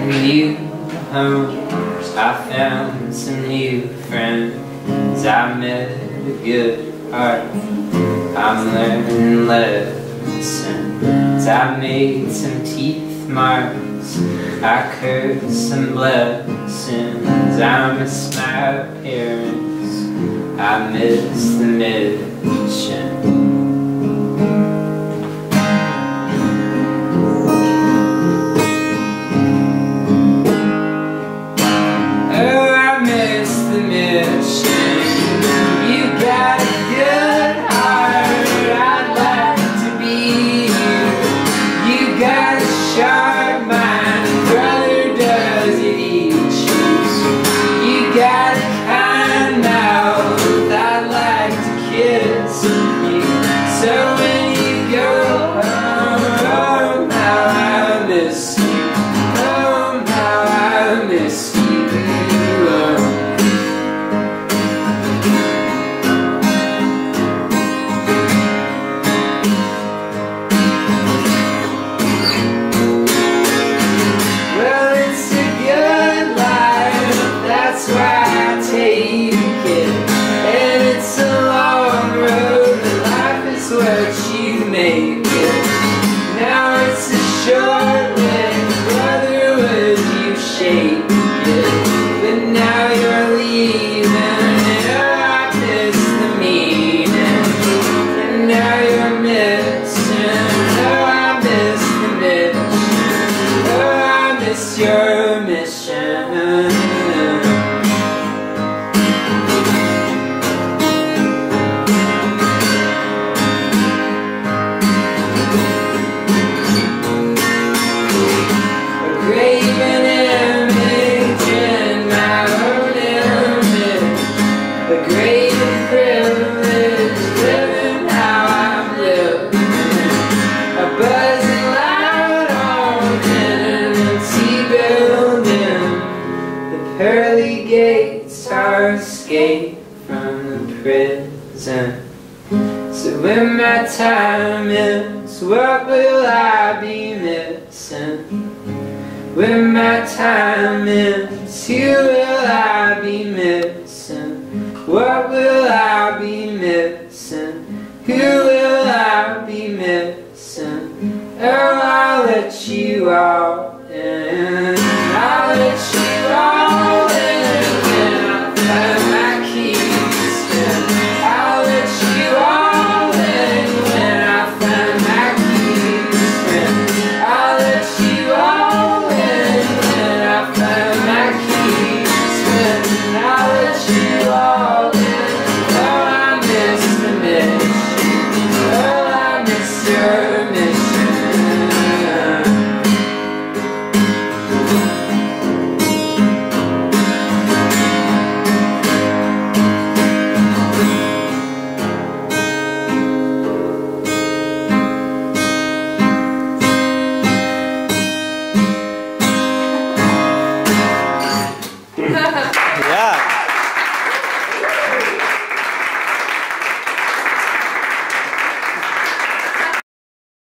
new homes, I found some new friends. I met a good heart, I'm learning lessons. I made some teeth marks, I cursed some blessings. I miss my parents, I miss the mission. Your mission. A graven image in my own image, a graven privilege, living how I'm living, a buzzing loud on building. The pearly gates are escape from the prison. So when my time ends, what will I be missing? When my time ends, who will I be missing? What will I be missing? Who will I be missing? Oh, I'll let you all in. I'll let you